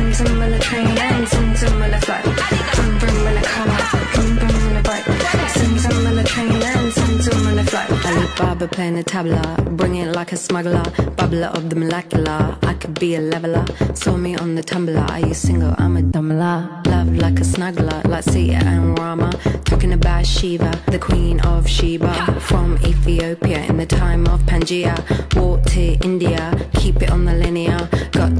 Zoom zoom on the train and zoom zoom on the flight. Vroom vroom in the car, vroom vroom in the bike. Zoom zoom on the train and zoom zoom on the flight. Alibaba playing the tabla, bring it like a smuggler. Bubbler of the molecular, I could be a leveler. Saw me on the tumbler, are you single? I'm a dumbler. Love like a snuggler, like Sita and Rama. Talking about Shiva, the queen of Sheba. From Ethiopia in the time of Pangaea. Walked to India, keep it on the linear. Got